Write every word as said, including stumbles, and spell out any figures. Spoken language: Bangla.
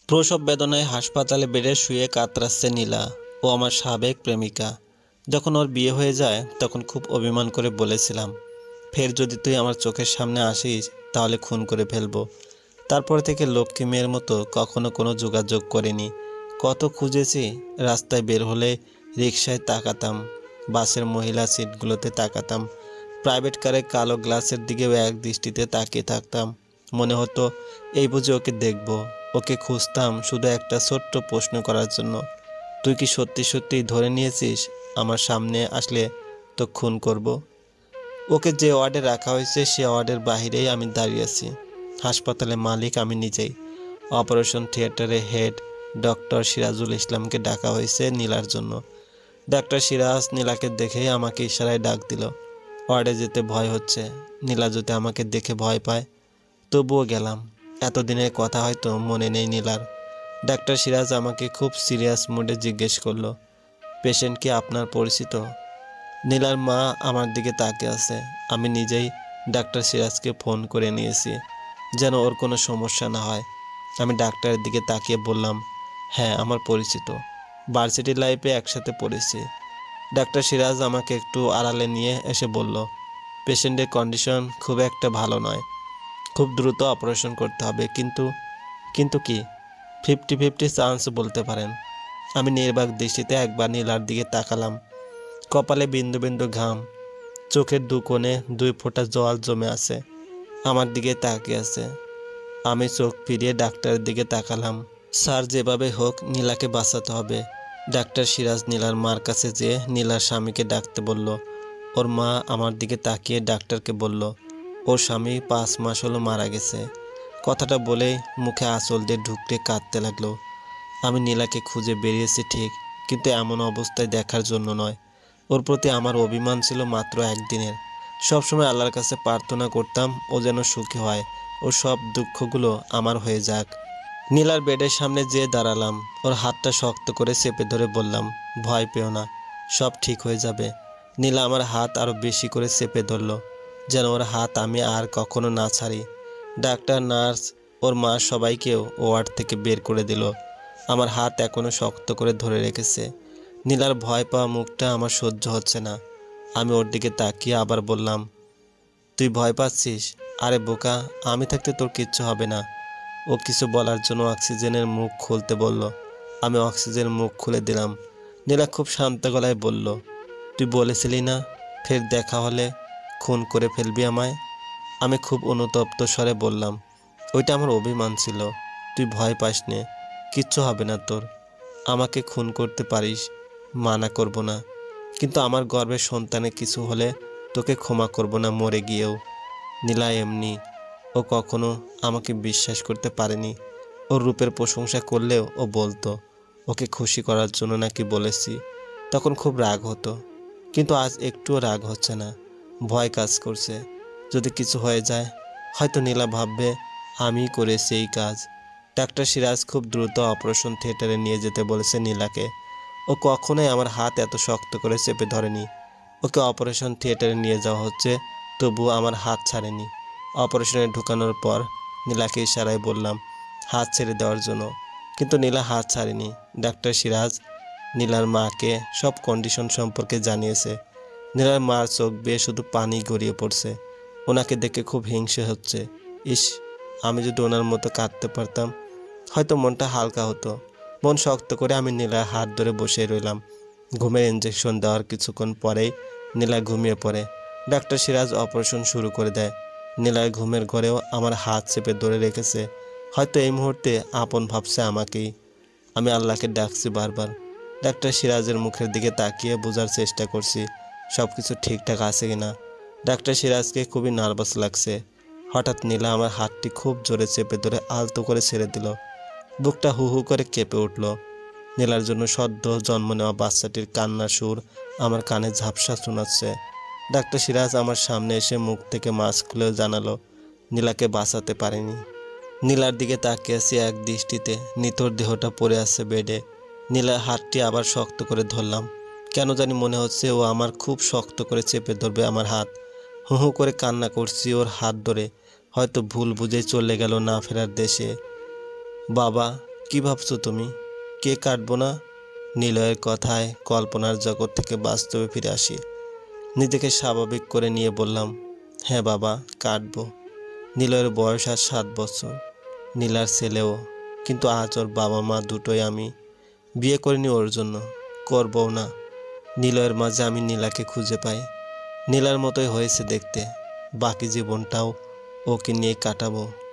প্রসব বেদনায় হাসপাতালে বেডে শুয়ে কাতরাচ্ছে নীলা। ও আমার সাবেক প্রেমিকা। যখন ওর বিয়ে হয়ে যায় তখন খুব অভিমান করে বলেছিলাম, ফের যদি তুই আমার চোখের সামনে আসিস তাহলে খুন করে ফেলবো। তারপর থেকে লক্ষ্মী মেয়ের মতো কখনো কোনো যোগাযোগ করিনি। কত খুঁজেছি, রাস্তায় বের হলে রিকশায় তাকাতাম, বাসের মহিলা সিটগুলোতে তাকাতাম, প্রাইভেট কারে কালো গ্লাসের দিকেও এক দৃষ্টিতে তাকিয়ে থাকতাম। মনে হতো এই বুঝে ওকে দেখব। ওকে খুঁজতাম শুধু একটা ছোট্ট প্রশ্ন করার জন্য, তুই কি সত্যি সত্যি ধরে নিয়েছিস আমার সামনে আসলে তো খুন করব? ওকে যে ওয়ার্ডে রাখা হয়েছে সে ওয়ার্ডের বাহিরেই আমি দাঁড়িয়ে আছি। হাসপাতালে মালিক আমি নিজেই। অপারেশন থিয়েটারে হেড ডক্টর সিরাজুল ইসলামকে ডাকা হয়েছে নীলার জন্য। ডাক্তার সিরাজ নীলাকে দেখেই আমাকে ইশারায় ডাক দিল। ওয়ার্ডে যেতে ভয় হচ্ছে, নীলা যদি আমাকে দেখে ভয় পায়। তবুও গেলাম। এতদিনের কথা হয়তো মনে নেই নীলার। ডাক্তার সিরাজ আমাকে খুব সিরিয়াস মুডে জিজ্ঞেস করলো, পেশেন্ট কি আপনার পরিচিত? নীলার মা আমার দিকে তাকিয়ে আছে। আমি নিজেই ডাক্তার সিরাজকে ফোন করে নিয়েছি যেন ওর কোনো সমস্যা না হয়। আমি ডাক্তারের দিকে তাকিয়ে বললাম, হ্যাঁ আমার পরিচিত, ভার্সিটি লাইফে একসাথে পড়েছি। ডাক্তার সিরাজ আমাকে একটু আড়ালে নিয়ে এসে বলল, পেশেন্টের কন্ডিশন খুব একটা ভালো নয়, খুব দ্রুত অপারেশন করতে হবে। কিন্তু কিন্তু কি? ফিফটি ফিফটি চান্স বলতে পারেন। আমি নির্বাক দৃষ্টিতে একবার নীলার দিকে তাকালাম। কপালে বিন্দু বিন্দু ঘাম, চোখের দু কোণে দুই ফোঁটা জল জমে আছে। আমার দিকে তাকিয়ে আছে। আমি চোখ ফিরিয়ে ডাক্তারের দিকে তাকালাম। স্যার যেভাবে হোক নীলাকে বাঁচাতে হবে। ডাক্তার সিরাজ নীলার মার কাছে যেয়ে নীলার স্বামীকে ডাকতে বলল। ওর মা আমার দিকে তাকিয়ে ডাক্তারকে বলল, ওর স্বামী পাঁচ মাস হলো মারা গেছে। কথাটা বলেই মুখে আঁচল দিয়ে ঢুকতে কাঁদতে লাগলো। আমি নীলাকে খুঁজে বেরিয়েছি ঠিক, কিন্তু এমন অবস্থায় দেখার জন্য নয়। ওর প্রতি আমার অভিমান ছিল মাত্র একদিনের। সবসময় আল্লাহর কাছে প্রার্থনা করতাম ও যেন সুখী হয়, ও সব দুঃখগুলো আমার হয়ে যাক। নীলার বেডের সামনে যেয়ে দাঁড়ালাম। ওর হাতটা শক্ত করে চেপে ধরে বললাম, ভয় পেও না, সব ঠিক হয়ে যাবে। নীলা আমার হাত আরও বেশি করে চেপে ধরল, যেন ওর হাত আমি আর কখনো না ছাড়ি। ডাক্তার, নার্স, ওর মা সবাইকেও ওয়ার্ড থেকে বের করে দিল। আমার হাত এখনও শক্ত করে ধরে রেখেছে। নীলার ভয় পাওয়া মুখটা আমার সহ্য হচ্ছে না। আমি ওর দিকে তাকিয়ে আবার বললাম, তুই ভয় পাচ্ছিস? আরে বোকা, আমি থাকতে তোর কিচ্ছু হবে না। ও কিছু বলার জন্য অক্সিজেনের মুখ খুলতে বলল। আমি অক্সিজেন মুখ খুলে দিলাম। নীলা খুব শান্ত গলায় বলল, তুই বলেছিলি না ফের দেখা হলে খুন করে ফেলবি আমায়? আমি খুব অনুতপ্ত স্বরে বললাম, ওইটা আমার অভিমান ছিল। তুই ভয় পাস নে, কিচ্ছু হবে না তোর। আমাকে খুন করতে পারিস, মানা করব না, কিন্তু আমার গর্ভের সন্তানে কিছু হলে তোকে ক্ষমা করব না মরে গিয়েও। নীলা এমনি, ও কখনো আমাকে বিশ্বাস করতে পারেনি। ওর রূপের প্রশংসা করলেও ও বলতো ওকে খুশি করার জন্য নাকি বলেছি। তখন খুব রাগ হতো, কিন্তু আজ একটুও রাগ হচ্ছে না। ভয় কাজ করছে, যদি কিছু হয়ে যায় হয়তো নীলা ভাববে আমি করেছি এই কাজ। ডাক্তার সিরাজ খুব দ্রুত অপারেশন থিয়েটারে নিয়ে যেতে বলেছে নীলাকে। ও কখনোই আমার হাত এত শক্ত করে চেপে ধরেনি। ওকে অপারেশন থিয়েটারে নিয়ে যাওয়া হচ্ছে, তবুও আমার হাত ছাড়েনি। অপারেশনে ঢুকানোর পর নীলাকে ইশারায় বললাম হাত ছেড়ে দেওয়ার জন্য, কিন্তু নীলা হাত ছাড়েনি। ডাক্তার সিরাজ নীলার মাকে সব কন্ডিশন সম্পর্কে জানিয়েছে। নীলার মার চোখ বেয়ে শুধু পানি গড়িয়ে পড়ছে। ওনাকে দেখে খুব হিংসে হচ্ছে। ইস, আমি যদি ওনার মতো কাঁদতে পারতাম হয়তো মনটা হালকা হতো। মন শক্ত করে আমি নীলার হাত ধরে বসে রইলাম। ঘুমের ইঞ্জেকশন দেওয়ার কিছুক্ষণ পরেই নীলা ঘুমিয়ে পড়ে। ডাক্তার সিরাজ অপারেশন শুরু করে দেয়। নীলার ঘুমের ঘরেও আমার হাত চেপে ধরে রেখেছে। হয়তো এই মুহূর্তে আপন ভাবছে আমাকেই। আমি আল্লাহকে ডাকছি বারবার। ডাক্তার সিরাজের মুখের দিকে তাকিয়ে বোঝার চেষ্টা করছি সব কিছু ঠিকঠাক আছে কিনা। ডাক্তার সিরাজকে খুবই নার্ভাস লাগছে। হঠাৎ নীলা আমার হাতটি খুব জোরে চেপে ধরে আলতো করে ছেড়ে দিল। বুকটা হু হু করে কেঁপে উঠল। নীলার জন্য সদ্য জন্ম নেওয়া বাচ্চাটির কান্নার সুর আমার কানে ঝাপসা শোনাচ্ছে। ডাক্তার সিরাজ আমার সামনে এসে মুখ থেকে মাস্ক খুলে জানালো, নীলাকে বাঁচাতে পারেনি। নীলার দিকে তাকিয়ে আছি এক দৃষ্টিতে। নিথর দেহটা পড়ে আছে বেডে। নীলার হাতটি আবার শক্ত করে ধরলাম। কেন জানি মনে হচ্ছে ও আমার খুব শক্ত করে চেপে ধরবে আমার হাত। হু হু করে কান্না করছি ওর হাত ধরে। হয়তো ভুল বুঝে চলে গেল না ফেরার দেশে। বাবা, কি ভাবছো তুমি? কে কাটবো না? নিলয়ের কথায় কল্পনার জগৎ থেকে বাস্তবে ফিরে আসি। নিজেকে স্বাভাবিক করে নিয়ে বললাম, হ্যাঁ বাবা, কাটবো। নিলয়ের বয়স আর সাত বছর, নীলার ছেলেও। কিন্তু আজ ওর বাবা মা দুটোই আমি বিয়ে করিনি ওর জন্য, করবও না। নিলয়ের মাঝে আমি নীলাকে খুঁজে পাই। নীলার মতোই হয়েছে দেখতে। বাকি জীবনটাও ওকে নিয়ে কাটাবো।